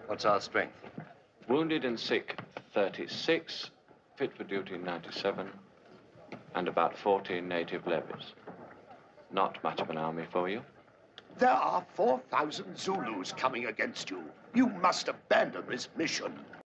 What's our strength? Wounded and sick, 36. Fit for duty, 97. And about 14 native levies. Not much of an army for you. There are 4,000 Zulus coming against you. You must abandon this mission.